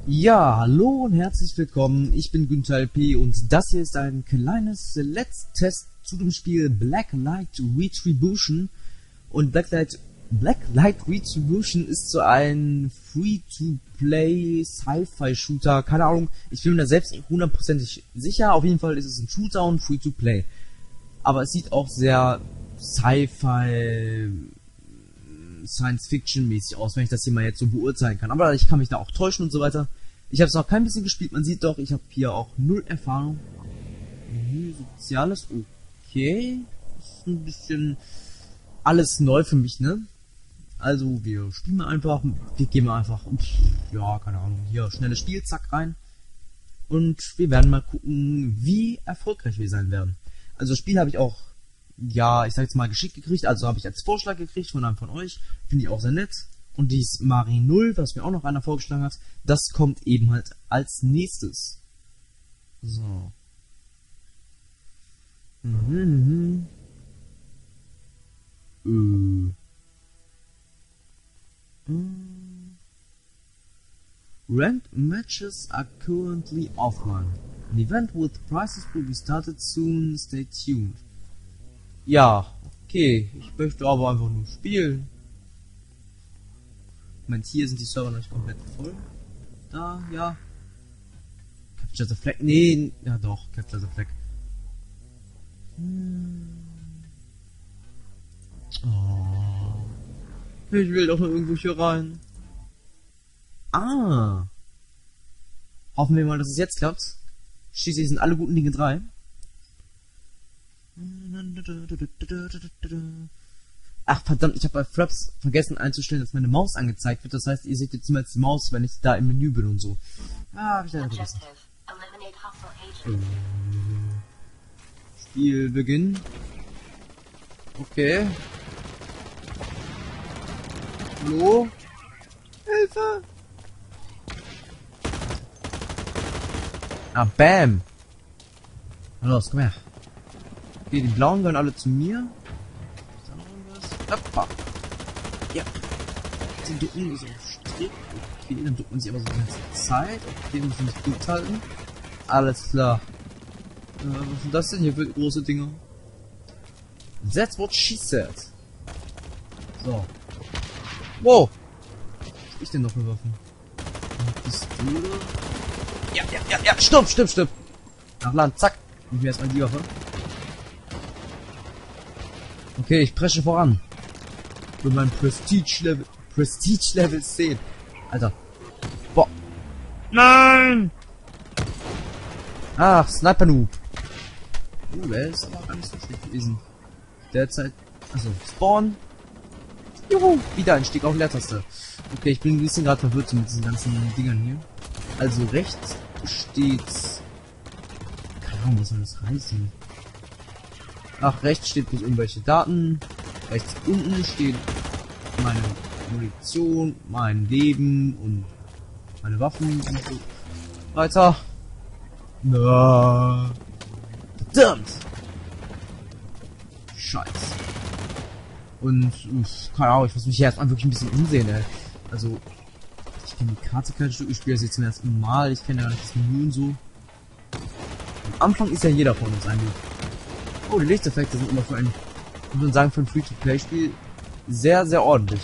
Ja, hallo und herzlich willkommen. Ich bin Günther LP und das hier ist ein kleines Let's Test zu dem Spiel Blacklight Retribution. Und Blacklight Retribution ist so ein Free-to-Play Sci-Fi-Shooter. Keine Ahnung, ich bin mir da selbst nicht hundertprozentig sicher. Auf jeden Fall ist es ein Shooter und Free-to-Play. Aber es sieht auch sehr Sci-Fi, Science-Fiction-mäßig aus, wenn ich das hier mal jetzt so beurteilen kann. Aber ich kann mich da auch täuschen und so weiter. Ich habe es noch kein bisschen gespielt. Man sieht doch, ich habe hier auch null Erfahrung. Soziales, okay. Ist ein bisschen alles neu für mich, ne? Also, wir spielen mal einfach. Wir gehen mal einfach, ja, keine Ahnung, hier, schnelles Spiel, zack, rein. Und wir werden mal gucken, wie erfolgreich wir sein werden. Also, das Spiel habe ich auch, ja, ich sag jetzt mal geschickt gekriegt, also habe ich als Vorschlag gekriegt von einem von euch, finde ich auch sehr nett. Und dies Mari 0, was mir auch noch einer vorgeschlagen hat, das kommt eben halt als nächstes. So. Ranked matches are currently offline. An event with prizes will be started soon, stay tuned. Ja, okay, ich möchte aber einfach nur spielen. Moment, hier sind die Server noch nicht komplett voll. Da, ja. Capture the Flag, nee, ja doch, Capture the Flag. Oh. Ich will doch nur irgendwo hier rein. Ah. Hoffen wir mal, dass es jetzt klappt. Schließlich sind alle guten Dinge 3. Ach verdammt, ich habe bei Fraps vergessen einzustellen, dass meine Maus angezeigt wird. Das heißt, ihr seht jetzt niemals die Maus, wenn ich da im Menü bin und so. Ah, hab ich leider vergessen. Spielbeginn. Okay. Hallo? Hilfe! Ah, bam! Na los, komm her. Okay, die Blauen gehören alle zu mir. Ist da noch irgendwas? Hoppa. Ja. Sie ducken so strikt. Okay, dann duckt man sich aber so die ganze Zeit. Okay, muss ich nicht durchhalten. Alles klar. Was sind das denn hier für große Dinger? That's what she said. So. Wow. Was hab ich denn noch für Waffen? Pistole. Ja. Stirb. Nach Land, zack. Und mir erstmal die Waffe. Okay, ich presche voran. Für mein Prestige Level 10. Alter. Boah. Nein! Ach, Sniper Noob. Der ist aber gar nicht so schlecht gewesen. Derzeit. Also, Spawn. Juhu, Wiedereinstieg auf Leertaste. Okay, ich bin ein bisschen gerade verwirrt mit diesen ganzen Dingern hier. Also rechts steht... Keine Ahnung, was soll das heißen? Ach, rechts steht bloß irgendwelche Daten. Rechts unten steht meine Munition, mein Leben und meine Waffen und so weiter. Na, verdammt! Scheiße. Und, keine Ahnung, ich muss mich hier erstmal wirklich ein bisschen umsehen, ey. Also, ich kenne die Karte kein Stück, ich spiele das jetzt zum ersten Mal, ich kenne ja nicht das Menü und so. Am Anfang ist ja jeder von uns eigentlich. Oh, die Lichteffekte sind immer für ein, muss man sagen, für ein Free-to-Play-Spiel sehr, sehr ordentlich.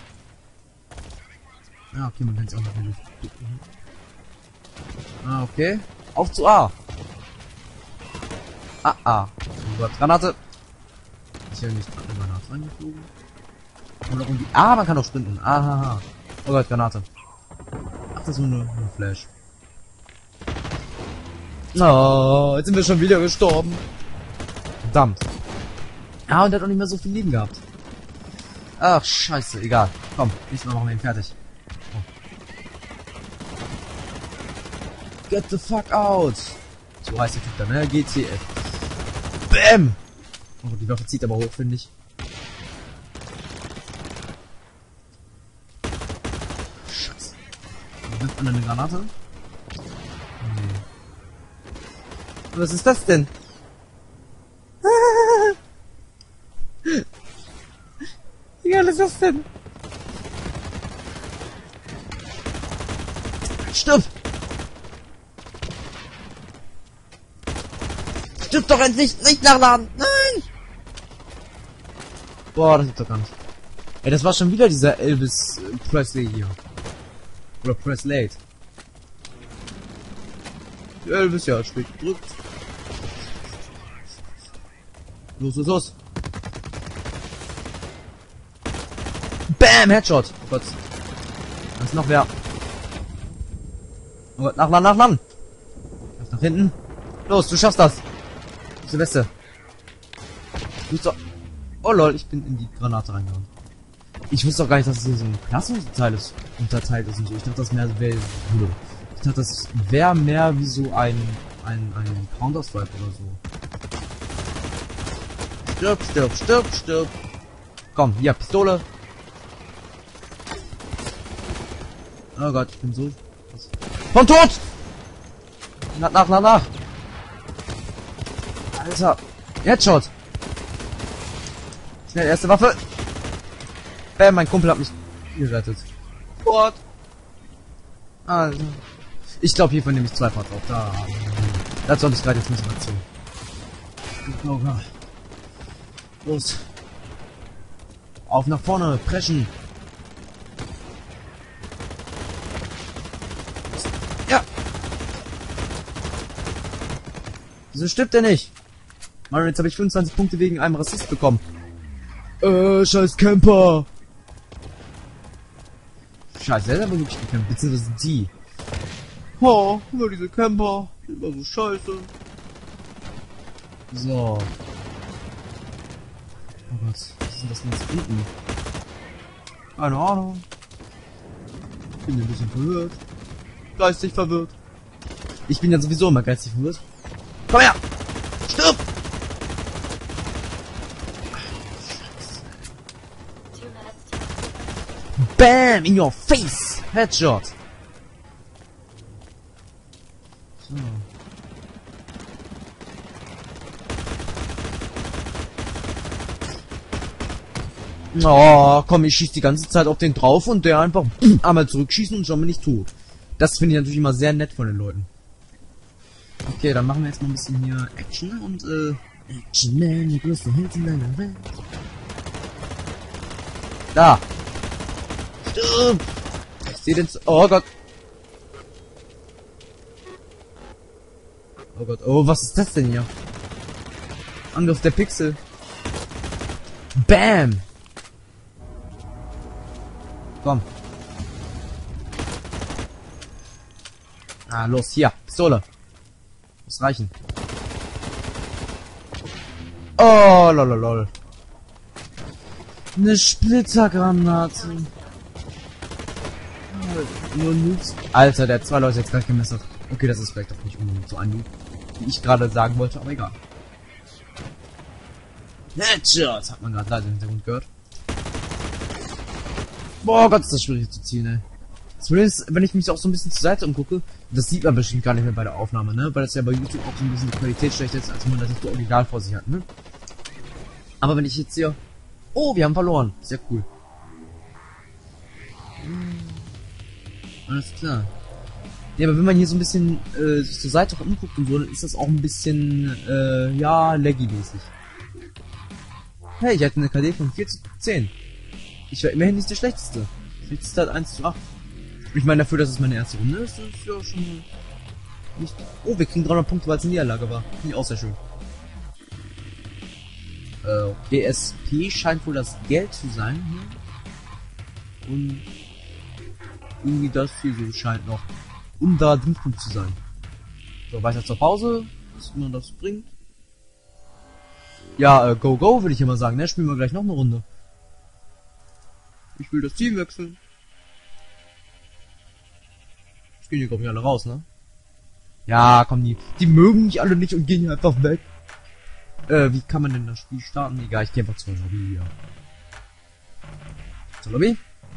Ja, okay, man kann es auch nicht mehr durchgucken. Ah, okay. Auf zu A! Oh Gott, Granate! Ist ja nicht gerade eine Granate reingeflogen. Oder irgendwie. Ah, man kann auch sprinten. Aha. Oh Gott, Granate. Ach, das ist nur eine Flash. Oh, jetzt sind wir schon wieder gestorben. Verdammt. Ah, und der hat auch nicht mehr so viel Leben gehabt. Ach, scheiße, egal. Komm, nächstes Mal machen wir ihn fertig. Oh. Get the fuck out! So heißt der Typ dann, ne? GTF. Bäm! Oh, die Waffe zieht aber hoch, finde ich. Scheiße. Wirft man eine Granate? Nee. Was ist das denn? Wie geil ist das denn? Stirb! Stirb doch endlich! Nicht nachladen! Nein! Boah, das gibt's doch gar nicht. Ey, das war schon wieder dieser Elvis Presley hier. Oder Presley. Elvis, ja, spät gedrückt. Los, los, los. Bam, Headshot. Oh Gott. Da ist noch wer. Oh Gott, nachladen. Nach hinten. Los, du schaffst das. Silvester. Du bist doch... Oh lol, ich bin in die Granate reingehauen. Ich wusste doch gar nicht, dass es hier so ein Klassenteil ist, unterteilt ist und so. Ich dachte, das wäre mehr wie so ein Counter-Strike oder so. Stirb, stirb, stirb, stirb. Komm, hier, Pistole. Oh Gott, ich bin so... Von tot! Nach. Alter. Headshot. Schnell, erste Waffe. Bam, mein Kumpel hat mich gerettet. What? Alter. Ich glaube, hiervon nehme ich 2 Fahrt drauf. Dazu habe ich gerade jetzt Motivation. Oh Gott. Los. Auf nach vorne, preschen. Ja. Wieso stirbt er nicht? Mann, jetzt habe ich 25 Punkte wegen einem Rassist bekommen. Scheiß Camper. Scheiße, der hat aber wirklich gekämpft, beziehungsweise die. Oh, nur diese Camper, die immer so scheiße. So. Oh Gott, was ist denn das denn jetzt unten? Keine Ahnung. Ich bin ein bisschen verwirrt. Geistig verwirrt. Ich bin ja sowieso immer geistig verwirrt. Komm her! Stirb! Bam! In your face! Headshot! So. Oh, komm, ich schieß die ganze Zeit auf den drauf und der einfach einmal zurückschießen und schon bin ich tot. Das finde ich natürlich immer sehr nett von den Leuten. Okay, dann machen wir jetzt mal ein bisschen hier Action und Action Man, die größte Held in deiner Welt. Da! Stirb! Ich sehe den... Oh Gott! Oh Gott, oh, was ist das denn hier? Angriff der Pixel. Bam! Komm. Ah, los, hier, Pistole. Muss reichen. Oh, lololol. Eine Splittergranate. Nur Noobs. Alter, der hat 2 Leute jetzt gleich gemessert. Okay, das ist vielleicht auch nicht unbedingt so ein Noob, wie ich gerade sagen wollte, aber egal. Headshot! Hat man gerade leider im Hintergrund gehört. Boah Gott, ist das schwierig zu ziehen, ey. Das Problem ist, wenn ich mich auch so ein bisschen zur Seite umgucke, das sieht man bestimmt gar nicht mehr bei der Aufnahme, ne? Weil das ja bei YouTube auch so ein bisschen die Qualität schlechter ist, als man das Original vor sich hat, ne? Aber wenn ich jetzt hier... Oh, wir haben verloren. Sehr cool. Alles klar. Ja, aber wenn man hier so ein bisschen sich zur Seite umguckt und so, dann ist das auch ein bisschen, ja, laggy-mäßig. Hey, ich hatte eine KD von 4:10. Ich war immerhin nicht der Schlechteste. Schlechteste hat 1:8. Ich meine, dafür, dass es meine erste Runde ist, ist ja schon nicht... Oh, wir kriegen 300 Punkte, weil es eine Niederlage war. Finde ich auch sehr schön. BSP scheint wohl das Geld zu sein hier. Und irgendwie das hier so scheint noch unter Dingspunkt zu sein. So, weiter zur Pause, was immer das bringt. Ja, go, würde ich immer sagen, ne? Spielen wir gleich noch eine Runde. Ich will das Team wechseln. Jetzt gehen die, glaube ich, alle raus, ne? Ja, komm, die mögen mich alle nicht und gehen hier einfach weg. Wie kann man denn das Spiel starten? Egal, ich gehe einfach zur Lobby, ja. Zur Lobby?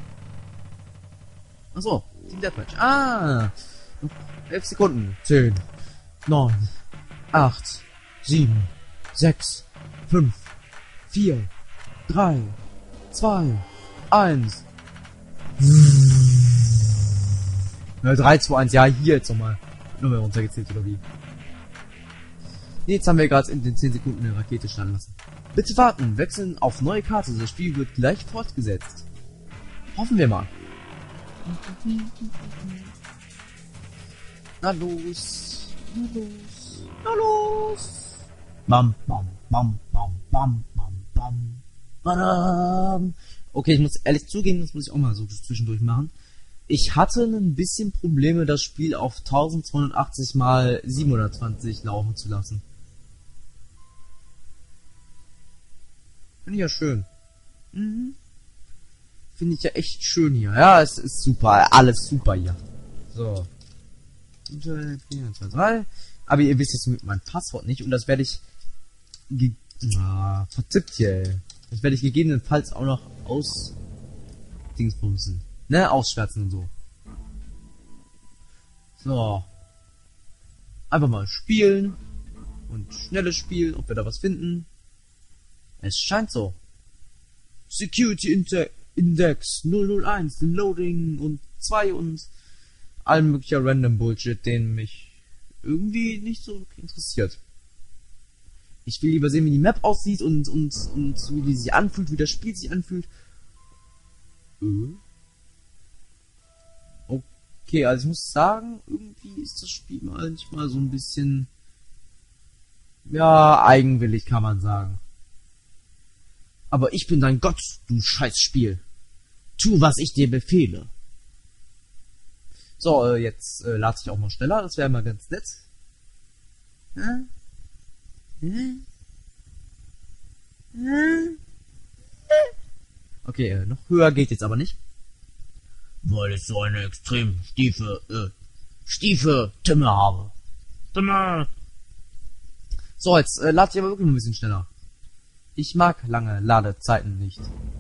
Achso, Team Deathmatch. Ah! 11 Sekunden. 10, 9, 8, 7, 6, 5, 4, 3, 2, 1. Ja, 3, 2, 1, ja, hier jetzt nochmal. Nur mehr runtergezählt, oder wie? Jetzt haben wir gerade in den 10 Sekunden eine Rakete starten lassen. Bitte warten, wechseln auf neue Karte, das Spiel wird gleich fortgesetzt. Hoffen wir mal. Na los, na los, na los. Bam, bam, bam, bam, bam, bam, bam, badam. Okay, ich muss ehrlich zugeben, das muss ich auch mal so zwischendurch machen. Ich hatte ein bisschen Probleme, das Spiel auf 1280 mal 720 laufen zu lassen. Finde ich ja schön. Mhm. Finde ich ja echt schön hier. Ja, es ist super. Alles super hier. So. 4, 2, 3. Aber ihr wisst jetzt mein Passwort nicht. Und das werde ich... verzippt hier, ey. Das werde ich gegebenenfalls auch noch Dingsbumsen. Ne? Ausschwärzen und so. So. Einfach mal spielen. Und schnelles Spiel, ob wir da was finden. Es scheint so. Security Index 001, Loading und 2 und allen möglicher random Bullshit, den mich irgendwie nicht so interessiert. Ich will lieber sehen, wie die Map aussieht und wie die sich anfühlt, wie das Spiel sich anfühlt. Okay, also ich muss sagen, irgendwie ist das Spiel manchmal so ein bisschen, ja, eigenwillig, kann man sagen. Aber ich bin dein Gott, du Scheißspiel. Tu, was ich dir befehle. So, jetzt lade ich auch mal schneller, das wäre mal ganz nett. Okay, noch höher geht jetzt aber nicht. Weil ich so eine extrem stiefe Stimme habe. Stimme. So, jetzt lade ich aber wirklich ein bisschen schneller. Ich mag lange Ladezeiten nicht.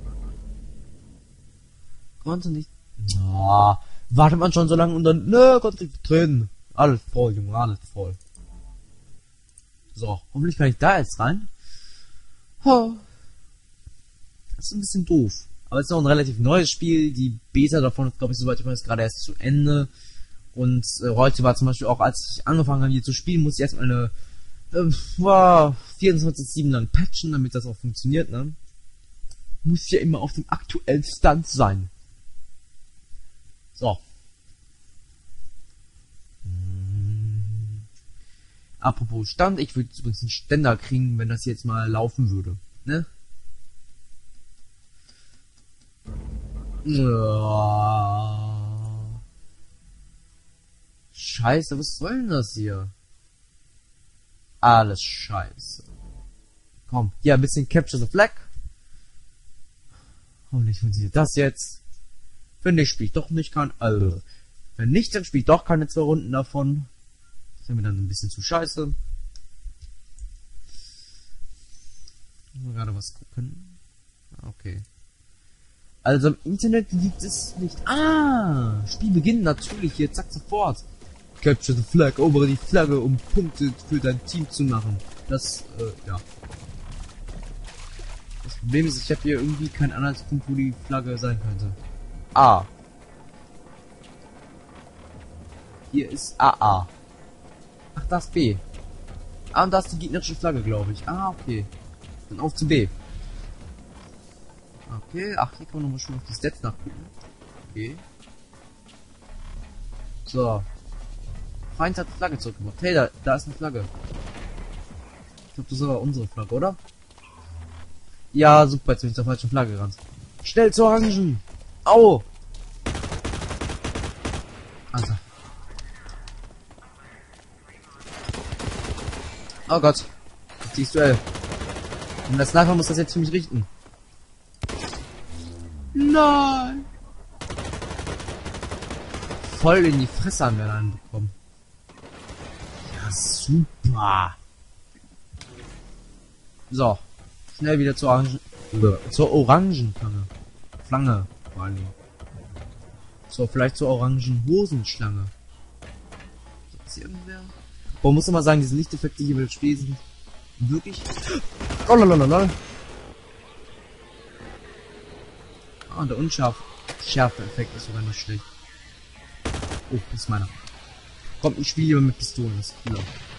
Konnte nicht. Oh, wartet man schon so lange und dann, ne, konnte nicht betreten. Alles voll, Junge, alles voll. So, hoffentlich kann ich da jetzt rein. Oh. Das ist ein bisschen doof. Aber es ist noch ein relativ neues Spiel. Die Beta davon ist, glaube ich, soweit ich weiß, gerade erst zu Ende. Und heute war zum Beispiel auch, als ich angefangen habe hier zu spielen, musste ich erstmal eine 24/7 lang patchen, damit das auch funktioniert, ne? Muss ja immer auf dem aktuellen Stand sein. So. Apropos Stand, ich würde übrigens einen Ständer kriegen, wenn das jetzt mal laufen würde, ne? Scheiße, was soll denn das hier? Alles scheiße. Komm, hier ein bisschen Capture the Flag. Hoffentlich funktioniert das jetzt. Wenn nicht, spiele ich doch nicht wenn nicht, dann spiele ich doch keine 2 Runden davon. Das ist mir dann ein bisschen zu scheiße. Mal gerade was gucken. Okay. Also im Internet liegt es nicht. Spiel beginnt natürlich hier, zack, sofort. Capture the Flag, erobere die Flagge, um Punkte für dein Team zu machen. Das, ja. Das Problem ist, ich habe hier irgendwie keinen Anhaltspunkt, wo die Flagge sein könnte. A. Hier ist AA. Ach, das B. Und da ist die gegnerische Flagge, glaube ich. Okay. Dann auf zu B. Okay, ach, hier kann man nochmal schon auf die Stats nachgucken. Okay. So. Feind hat Flagge zurückgebracht. Hey, da ist eine Flagge. Ich glaube, das ist aber unsere Flagge, oder? Ja, super, jetzt bin ich zur falschen Flagge gerannt. Schnell zur Orangen! Au! Alter. Oh Gott. Dieses Duell. Und der Sniper muss das jetzt für mich richten. Nein! Voll in die Fresse haben wir dann bekommen. Ja, super. So. Schnell wieder zur Orangenflange. Flange, vor allem. So, vielleicht zur orangen Hosenschlange. Ist hier irgendwer? Boah, muss man mal sagen, diese Lichteffekte hier bei Spiel sind wirklich... Lololololol. Und der Schärfe-Effekt ist sogar nicht schlecht. Oh, das ist meiner. Kommt, ich spiele lieber mit Pistolen, das ist cooler.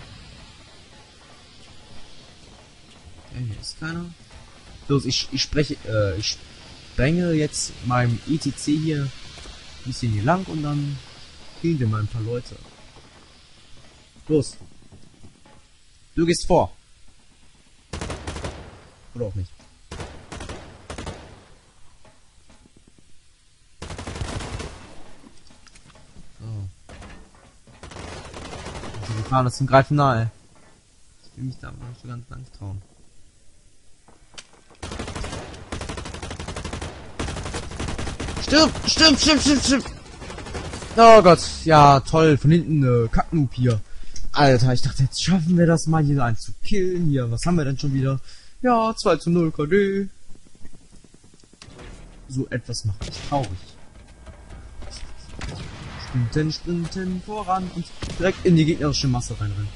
Okay, hier ist keiner. Los, ich sprenge jetzt meinem ETC hier ein bisschen hier lang und dann killen wir mal ein paar Leute. Los. Du gehst vor. Oder auch nicht. So. Also die fahren das zum Greifen nahe. Ich will mich da aber nicht so ganz lang trauen. Stirb! Oh Gott, ja, toll, von hinten, Kacknoob hier. Alter, ich dachte, jetzt schaffen wir das mal, hier einen zu killen. Hier, was haben wir denn schon wieder? Ja, 2:0 KD. So etwas macht mich traurig. Sprinten voran und direkt in die gegnerische Masse reinrennen.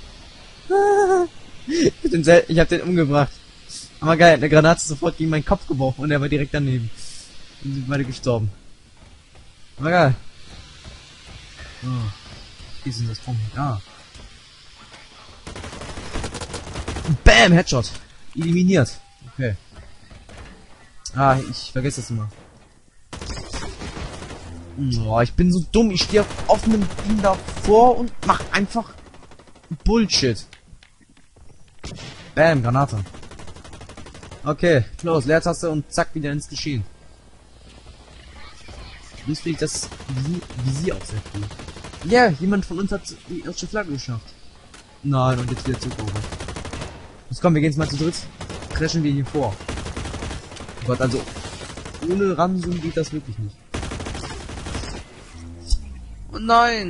Ich hab den umgebracht. Aber geil, eine Granate sofort gegen meinen Kopf geworfen und er war direkt daneben. Und sind beide gestorben. Aber geil. So. Wie ist denn das von mir? Ah. Bam! Headshot. Eliminiert. Okay. Ah, ich vergesse das immer. Oh, ich bin so dumm. Ich stehe auf offenem Ding davor und mach einfach Bullshit. Bam, Granate. Okay, los, Leertaste und zack, wieder ins Geschehen. Lustig, dass wie sie auch sehr cool. Ja, jemand von uns hat die erste Flagge geschafft. Nein, und jetzt wieder zurück. Los komm, wir gehen jetzt mal zu dritt. Crashen wir hier vor. Oh Gott, also ohne Ransom geht das wirklich nicht. Oh nein!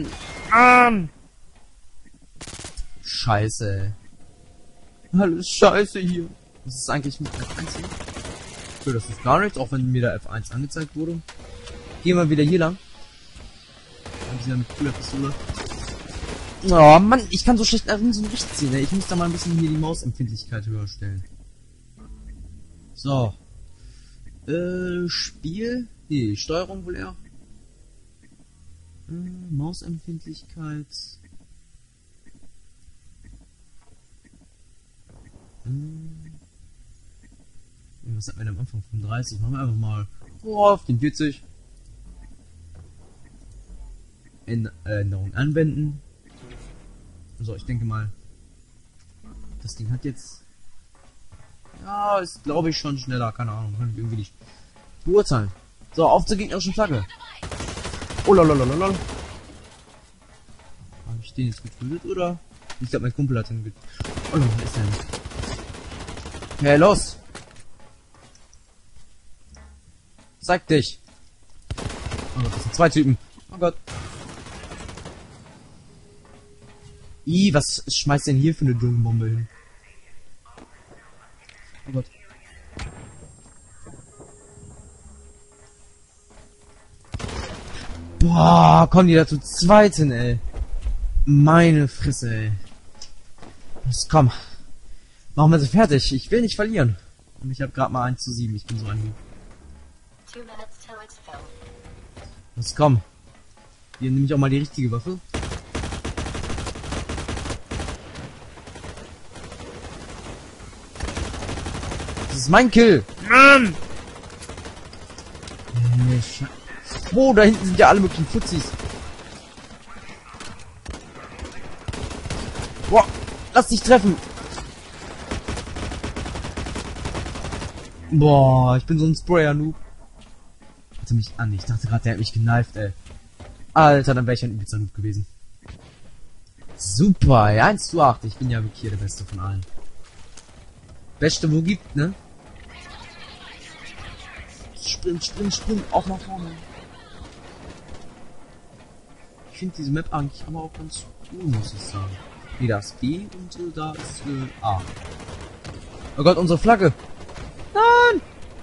Scheiße. Alles scheiße hier. Was ist eigentlich mit F1 hier? So, das ist gar nichts, auch wenn mir da F1 angezeigt wurde. Gehen wir wieder hier lang. Dann wieder mit cooler Pistole. Oh Mann, ich kann so schlecht nach links und rechts sehen. Ich muss da mal ein bisschen hier die Mausempfindlichkeit höher stellen. So. Spiel. Nee, Steuerung wohl eher. Mausempfindlichkeit. Was hatten wir denn am Anfang? 35. Machen wir einfach mal auf den 40. Änderung anwenden. So, ich denke mal, das Ding hat jetzt, ja, ist glaube ich schon schneller, keine Ahnung, kann ich irgendwie nicht beurteilen. So, auf zur gegnerischen Flagge. Oh lololololol. Habe ich den jetzt getötet oder? Ich glaube, mein Kumpel hat den getötet. Oh, was ist denn? Hey, los! Zeig dich! Oh Gott, das sind zwei Typen. Oh Gott. Was schmeißt denn hier für eine Dschungelbombe hin? Oh Gott. Boah, kommen die da zu zweit hin, ey. Meine Fresse, ey. Los, komm. Machen wir sie fertig. Ich will nicht verlieren. Und ich habe gerade mal 1:7. Ich bin so ein... Los, komm. Hier nehme ich auch mal die richtige Waffe. Das ist mein Kill. Mann! Oh, da hinten sind ja alle möglichen Fuzis. Boah, lass dich treffen. Boah, ich bin so ein Sprayer-Noob. Hatte mich an. Ich dachte gerade, der hat mich gekneift, ey. Alter, dann wäre ich ein übelster Noob gewesen. Super, ja, 1:8. Ich bin ja wirklich hier der Beste von allen. Beste, wo gibt, ne? Sprint, auch nach vorne. Ich finde diese Map eigentlich aber auch ganz cool, muss ich sagen. Nee, da ist B und da ist A. Oh Gott, unsere Flagge! Nein!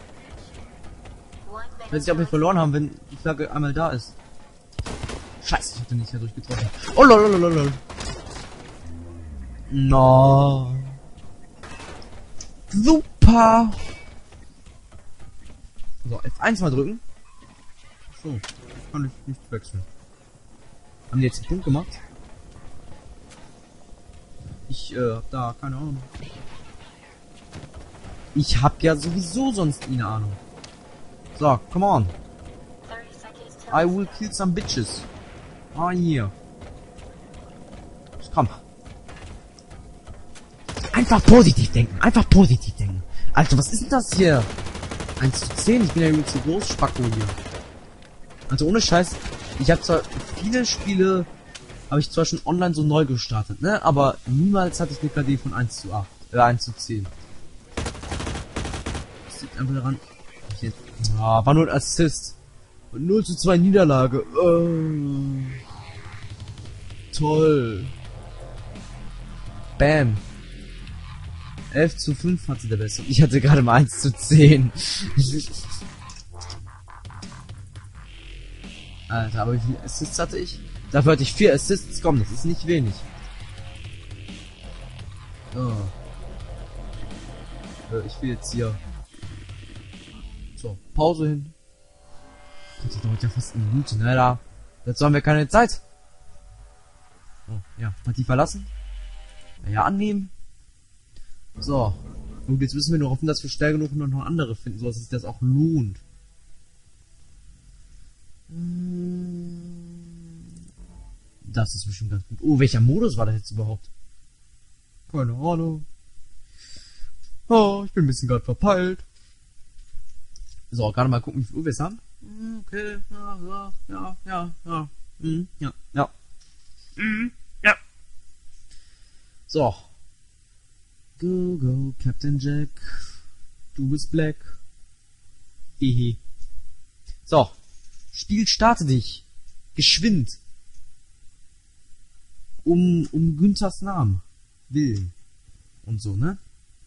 Ich weiß nicht, ob wir verloren haben, wenn die Flagge einmal da ist. Scheiße, ich hatte nicht dadurch getroffen. Oh lololololol. No. Super! So, F1 mal drücken. So, kann ich nicht wechseln. Haben die jetzt einen Punkt gemacht? Ich, hab da keine Ahnung. Ich hab ja sowieso sonst nie eine Ahnung. So, come on. I will kill some bitches. Ah, hier. Komm. Einfach positiv denken. Einfach positiv denken. Alter, was ist denn das hier? 1:10. Ich bin ja übel zu groß, Spacko hier. Also ohne Scheiß. Ich habe zwar viele Spiele, habe ich zwar schon online so neu gestartet, ne? Aber niemals hatte ich eine KD von 1:8. 1:10. Das liegt einfach daran. War nur ein Assist. Und 0:2 Niederlage. Toll. Bam. 11:5 hatte der Beste. Und ich hatte gerade mal 1:10. Alter, aber wie viele Assists hatte ich? Dafür hatte ich 4 Assists. Komm, das ist nicht wenig. Oh. Ich will jetzt hier. So, Pause hin. Das dauert ja fast eine Minute, ne? Da. Dazu haben wir keine Zeit. Oh, ja. Partie verlassen. Ja, annehmen. So. Und jetzt müssen wir nur hoffen, dass wir schnell genug noch andere finden, so dass sich das auch lohnt. Das ist bestimmt ganz gut. Oh, welcher Modus war das jetzt überhaupt? Keine Ahnung. Oh, ich bin ein bisschen gerade verpeilt. So, gerade mal gucken, wie viel Uhr wir es haben. Okay, ja. Ja. So. Go, go, Captain Jack. Du bist Black. Hehe. So. Spiel, starte dich. Geschwind. Um Günthers Namen willen. Und so, ne?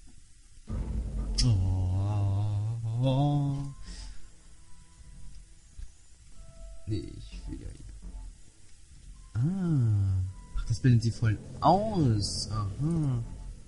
Oh. Nee, ich will ja hier. Ah. Ach, das bildet sie voll aus. Aha.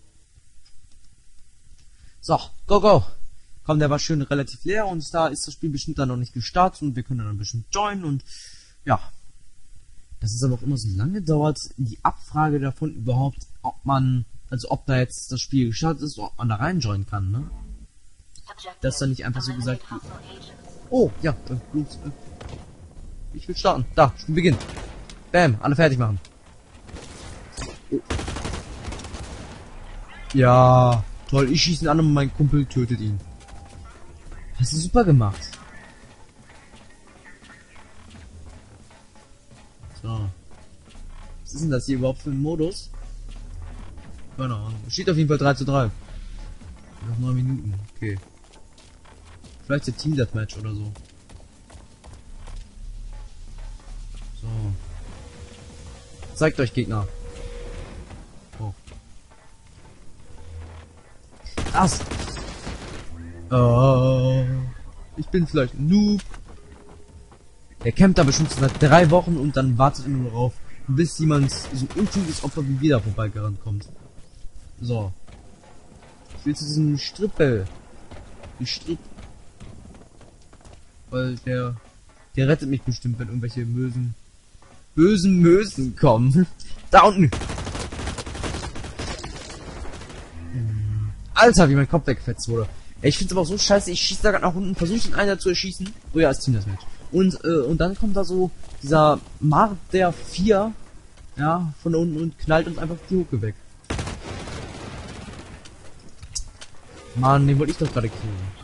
So, go, go. Komm, der war schön relativ leer und da ist das Spiel bestimmt dann noch nicht gestartet und wir können dann bestimmt joinen und ja. Das ist aber auch immer so lange dauert, die Abfrage davon überhaupt, ob man, also ob da jetzt das Spiel gestartet ist, ob man da reinjoinen kann, ne? Das ist dann nicht einfach so gesagt. Oh, ja, los. Ich will starten. Da, Spiel beginnt. Bam, alle fertig machen. Oh. Ja, toll, ich schieße ihn an und mein Kumpel tötet ihn. Hast du super gemacht. So. Was ist denn das hier überhaupt für ein Modus? Keine Ahnung. Steht auf jeden Fall 3:3. Noch 9 Minuten. Okay. Vielleicht der Team Deathmatch oder so. So. Zeigt euch Gegner. Oh. Das. Oh. Ich bin vielleicht ein Noob. Der campt da bestimmt seit 3 Wochen und dann wartet er nur darauf, bis jemand so ein untüchtiges Opfer wie wir da vorbeigerannt kommt. So. Ich will zu diesem Strippel. Die Stripp. Weil der rettet mich bestimmt, wenn irgendwelche bösen Mösen kommen. Da unten. Alter, wie mein Kopf weggefetzt wurde. Ey, ich find's aber auch so scheiße, ich schieße da gerade nach unten, versuche den einer zu erschießen. Oh ja, als Team das Match. Und dann kommt da so dieser Mark der 4, ja, von unten und knallt uns einfach die Hucke weg. Mann, den wollte ich doch gerade killen.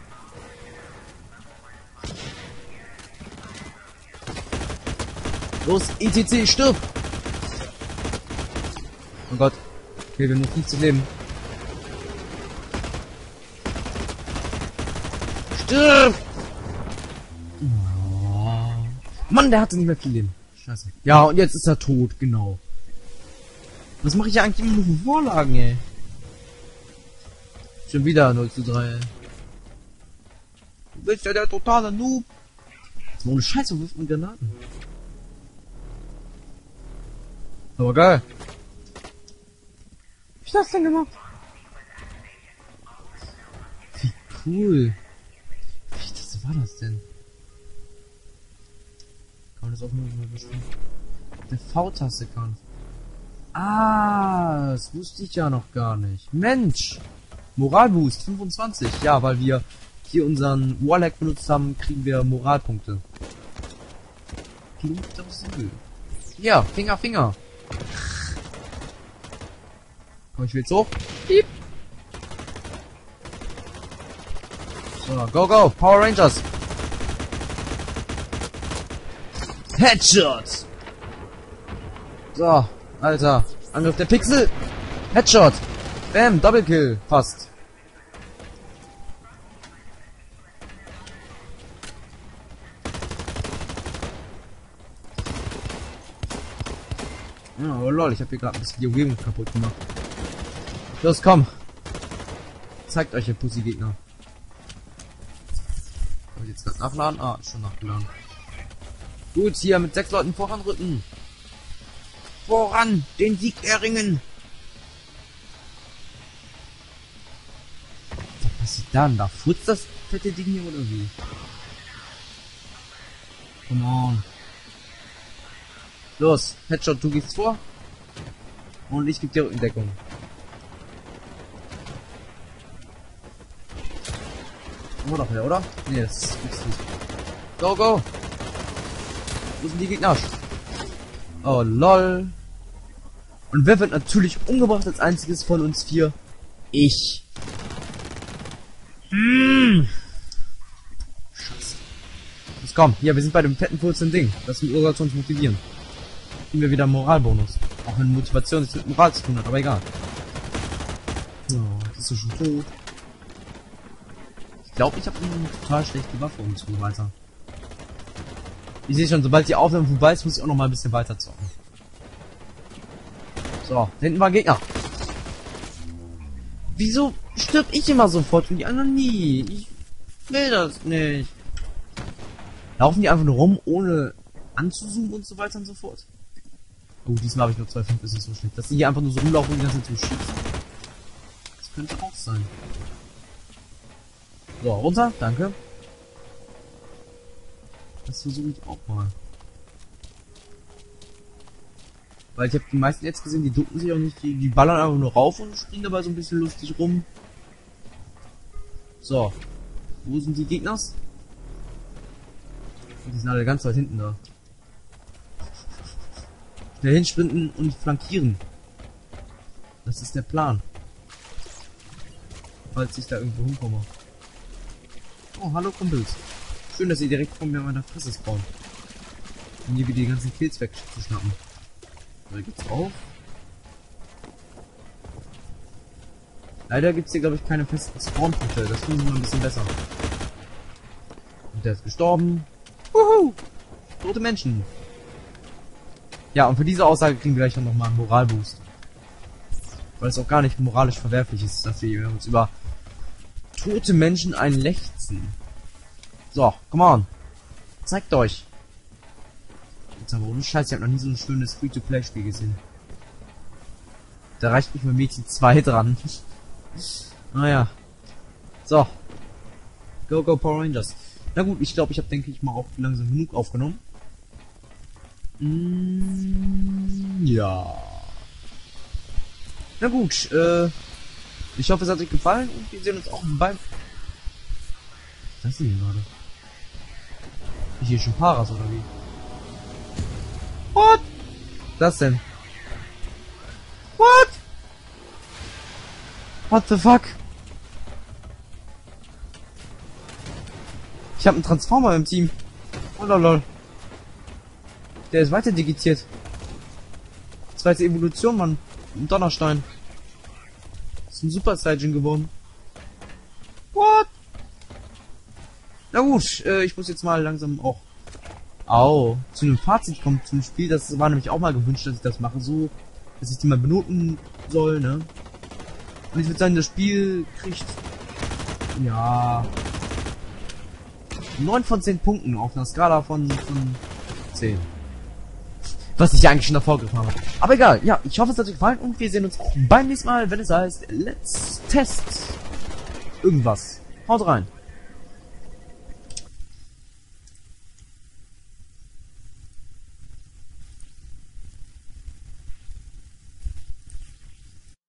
Los, ETC, stirb! Oh Gott. Okay, wir haben noch nicht zu leben. Stirb! Oh. Mann, der hatte nicht mehr viel Leben. Scheiße. Ja, und jetzt ist er tot, genau. Was mache ich ja eigentlich immer nur für Vorlagen, ey? Schon wieder 0:3, ey. Du bist ja der totale Noob. Das war ohne Scheiße, wo wirft man Granaten? Aber geil. Wie hab ich das denn gemacht? Wie cool. Was war das denn? Kann man das auch nur wissen? Der V-Taste kann. Ah, das wusste ich ja noch gar nicht. Mensch! Moralboost 25. Ja, weil wir hier unseren Warhack benutzt haben, kriegen wir Moralpunkte. Klingt doch simpel. Ja, Finger. Komm ich will jetzt hoch. Piep. So, go, Power Rangers. Headshot. So, Alter. Angriff der Pixel. Headshot. Bam, Doppelkill. Fast. Oh lol, ich habe hier gerade ein bisschen die Umgebung kaputt gemacht. Los, komm. Zeigt euch, ihr Pussy-Gegner. Soll ich jetzt gerade nachladen? Ah, ist schon nachgeladen. Gut, hier mit 6 Leuten voranrücken. Voran! Den Sieg erringen! Was passiert dann? Da furzt das fette Ding hier oder wie? Come on. Los, Headshot, du gehst vor. Und ich gebe dir Rückendeckung. Immer noch her, oder? Nee, das gibt's nicht. Go! Wo sind die Gegner? Oh, lol. Und wer wird natürlich umgebracht als einziges von uns 4? Ich. Scheiße. Jetzt komm, hier, wir sind bei dem fetten kurzen Ding. Das will Ursa zu uns motivieren. Kriegen wir wieder einen Moralbonus. Auch wenn Motivation nichts mit Moral zu tun hat, aber egal. So, das ist schon tot. Ich glaube, ich habe eine total schlechte Waffe und so weiter. Ich sehe schon, sobald die Aufnahme vorbei ist, muss ich auch noch mal ein bisschen weiter zocken. So, da hinten war ein Gegner. Wieso stirb ich immer sofort und die anderen nie? Ich will das nicht. Laufen die einfach nur rum, ohne anzuzoomen und so weiter und so fort? Oh, diesmal habe ich nur 2,5, ist nicht so schlecht. Dass die hier einfach nur so rumlaufen und die ganze Zeit so schießen. Das könnte auch sein. So, runter, danke. Das versuche ich auch mal. Weil ich habe die meisten jetzt gesehen, die ducken sich auch nicht, die ballern einfach nur rauf und springen dabei so ein bisschen lustig rum. So. Wo sind die Gegners? Die sind alle ganz weit hinten da. Schnell hinsprinten und flankieren. Das ist der Plan. Falls ich da irgendwo hinkomme. Oh, hallo Kumpels. Schön, dass ihr direkt vor mir an meiner Fresse spawnt. Um hier wieder die ganzen Kills wegzuschnappen. Da geht's auf. Leider gibt's hier, glaube ich, keine festen Spawnpunkte. Das finden wir mal ein bisschen besser. Und der ist gestorben. Wuhu! Tote Menschen. Ja, und für diese Aussage kriegen wir gleich noch mal einen Moralboost. Weil es auch gar nicht moralisch verwerflich ist, dass wir uns über tote Menschen einlechzen. So, come on. Zeigt euch. Jetzt aber ohne Scheiß, ich habe noch nie so ein schönes Free-to-Play-Spiel gesehen. Da reicht nicht mehr Mädchen 2 dran. Naja. So. Go Power Rangers. Na gut, ich glaube, ich habe, denke ich mal, auch langsam genug aufgenommen. Ja. Na gut, ich hoffe, es hat euch gefallen und wir sehen uns auch beim... Was ist das hier gerade? Ist hier schon Paras oder wie? What? Das denn? What? What the fuck? Ich habe einen Transformer im Team. Oh lol. Der ist weiter digitiert. Zweite Evolution, Mann. Ein Donnerstein. Ist ein Super Saiyan geworden. What? Na gut, ich muss jetzt mal langsam auch zu einem Fazit kommen zum Spiel. Das war nämlich auch mal gewünscht, dass ich das mache, so, dass ich die mal benoten soll, ne? Und ich würde sagen, das Spiel kriegt, ja, 9 von 10 Punkten auf einer Skala von 10. Was ich ja eigentlich schon davor gegriffen habe. Aber egal, ja, ich hoffe, es hat euch gefallen und wir sehen uns auch beim nächsten Mal, wenn es heißt, let's test irgendwas. Haut rein.